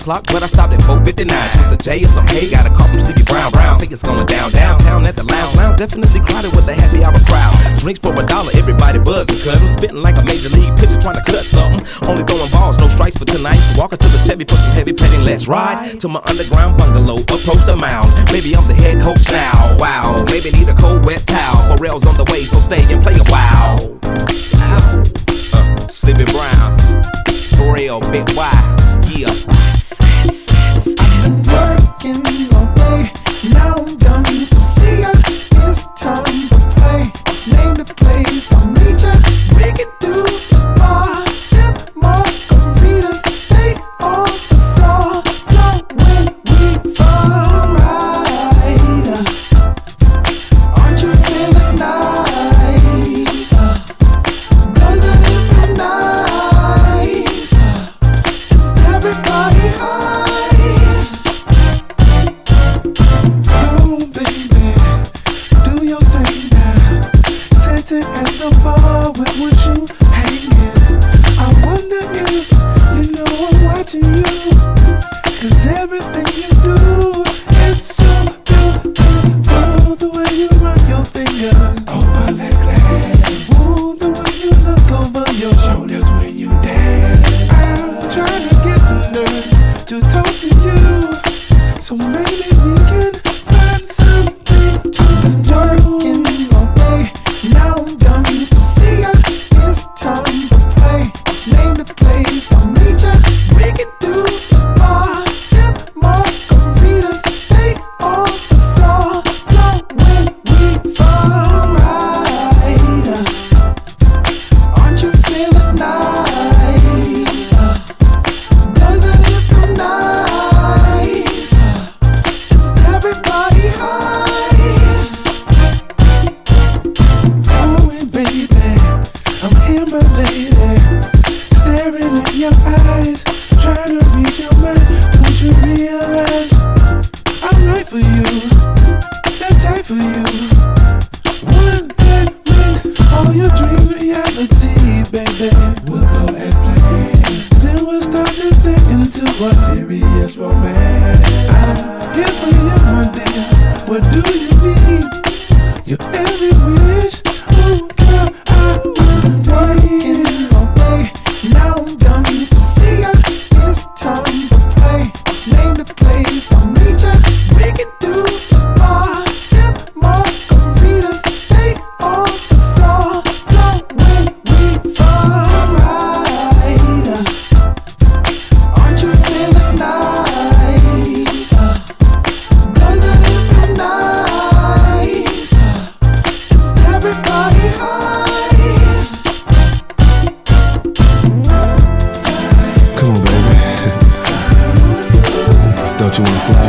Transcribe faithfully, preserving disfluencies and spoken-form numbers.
o'clock, but I stopped at four fifty-nine. Twist a J or some hay, got a call from Stevie Brown. Brown say it's going down downtown at the lounge. Lounge definitely crowded with a happy hour crowd. Drinks for a dollar, everybody buzzing, cousin. Spitting like a major league pitcher trying to cut something. Only throwing balls, no strikes for tonight. So walking to the Chevy for some heavy petting. Let's ride to my underground bungalow, approach the mound. Maybe I'm the head coach now. Wow, maybe need a cold wet towel. Pharrell's on the way, so stay and play a while. Uh, Sleepy Brown, Pharrell, Big Y, yeah. I've been working all day, now I'm done, so see ya. It's time for play. Let's name the place I'll meet ya. We can do the bar, sip margaritas, stay on the floor, blow when we fall right. Aren't you feeling nice? Doesn't it feel nice? Is everybody high? At the bar, where would you hangin'? I wonder if you know I'm watching you, 'cause everything you do is so beautiful. The way you run your finger over that glass, ooh, the way you look over your shoulders when you dance. I'm trying to get the nerve to talk to you, so maybe we can find something to do. Working all day, now I'm done, so see ya. It's time for play. Let's name the place I'll meet ya. We can do the bar, sip margaritas, stay on the floor, blow when we fall right. Aren't you feeling nice? Doesn't it feel nice? Is everybody high? I'm here, my lady, staring in your eyes, trying to read your mind. Don't you realize I'm right for you, that type for you, one that makes all your dreams reality, baby. We'll go as planned, then we'll start this thing into a serious romance. I'm here for you, my dear. What do you need? Your every wish. Ooh, girl, I working all day, now I'm done, so see ya. It's time for play. Let's name the place I'll meet ya. We can do the bar, sip margaritas, stay on the floor, blow when we fall right. Aren't you feeling nice? Doesn't it feel nice? Is everybody high? Come on, baby. Don't you wanna fly?